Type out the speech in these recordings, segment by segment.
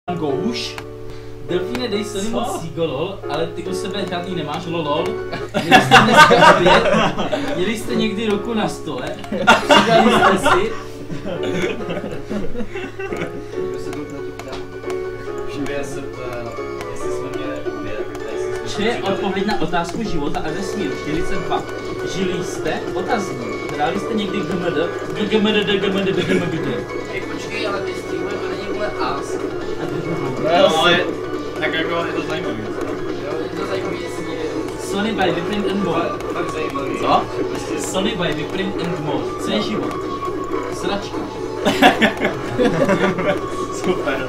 Gouš. Delfíne, dej se moc sígo, lol, ale ty u sebe žádný nemáš, lol. Měli jste někdy roku na stole, přidali jste si. Či je odpověď na otázku života a vesmíru 42. Žili jste? Otazník. Hráli jste někdy GMD? Hej, počkej, ale ty streamuje, to není vůle As. No, ale tak jako je to zajímavý. Jo, je to zajímavý, jestli Sony by Wyprint and More. fakt zajímavý. Co? Sony by Wyprint and More. Co je život? Sračka. Super.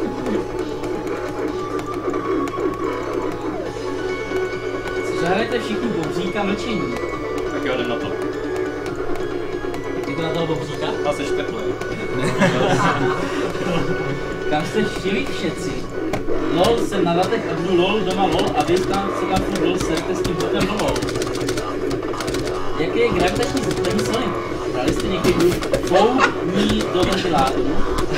Zahrajte všichni bobříka mlčení. Tak jo, jdem na to. Jde na toho bobříka? A seš teplý. Kam jste šli všetci? LOL, jsem na datech a budu LOL, doma LOL a vy tam si tam furt LOL serte s tím botem LOL. Jaké je gravitační zastavení Sony? Dali jste někdy fou ní do ventilátoru?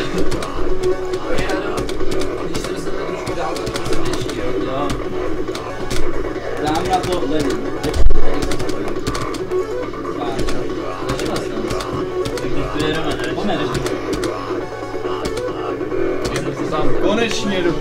Když se dostaneme trošku dál, tak to se větší, jo? Jo. Dám na to Lenin. Konečně jdu.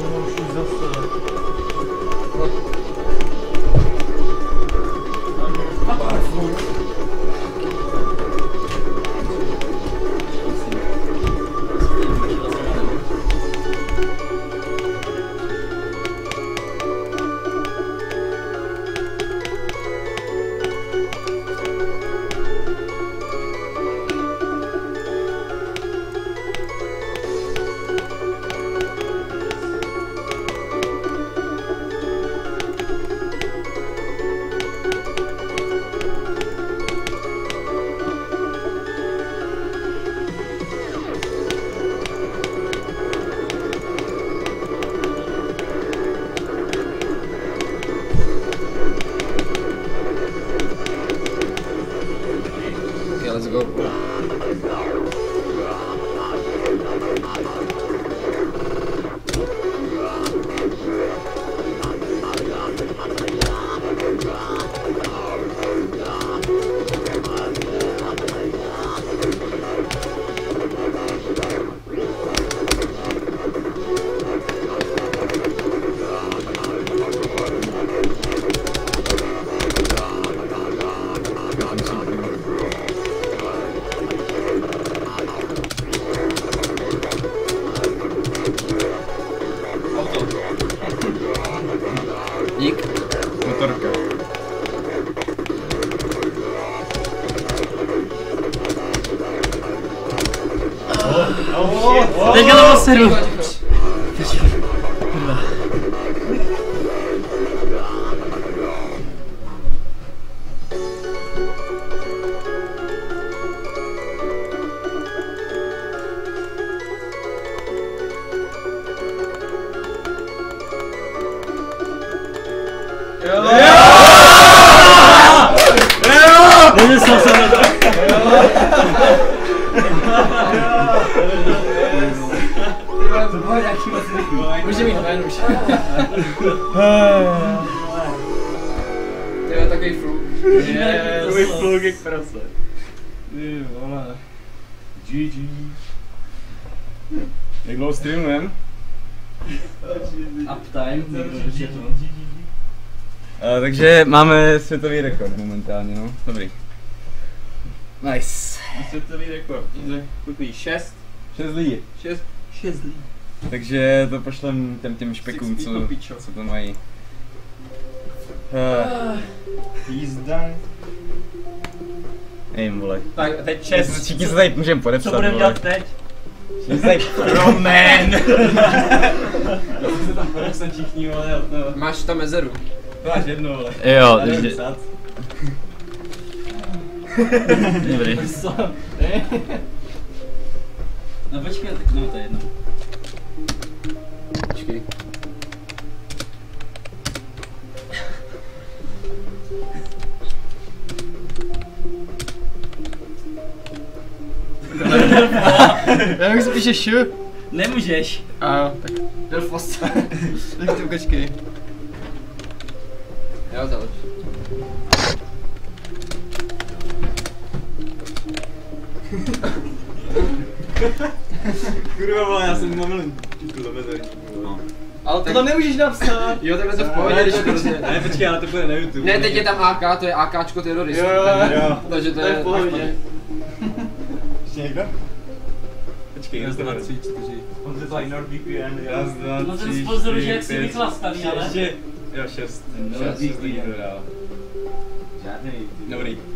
Let's go. Dík. Motorka. Teďka to poseru. Nezesel jsem na to. Může mít ven už. To je takový fluk. Tvůj fluk jak prase. Ty vole. GG. Jak dlouho streamujem? Uptime, někdo dočetl. Takže máme světový rekord momentálně, no. Dobrý. Nice. Světový rekord. Kolik 6? 6 lidí. 6 lidí. Takže to pošlem těm špekům, co to mají. Jízda. Nevím, vole. Tak teď 6. Všichni se tady můžeme podepsat, Co budeme dělat teď? Všichni se tady... Roman! Se tam podepsat všichni, vole, od toho. Máš tam mezeru. To máš jedno, vole. Jo, Tady takže... psát. Dobrý. No počkej, tak no to je jedno. Počkej. Já bych se píše š. Nemůžeš. A jo, tak. Del Foster. Tak to počkej. Jo, založ. Kurva vole, já jsem mamil kilometr. Ale to tam nemůžeš napsat. Jo, takhle to v pohodě, když to rozdělí. Ne, počkej, ale to bude na YouTube. Ne, teď je tam AK, to je AKčko teroristů. Jo. Takže to je v pohodě. Ještě někdo? Počkej, Raz, dva, tři, čtyři. On se tady NordVPN. Raz, dva, No ten tři, sponzor už čtyři, jak si pět. vychlastaný, ale. Ještě, jo, šest. Šest lidí to dál. Žádnej. Dobrý.